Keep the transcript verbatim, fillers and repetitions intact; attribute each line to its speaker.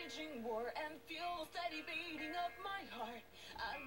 Speaker 1: waging war and feel the steady beating of my heart. I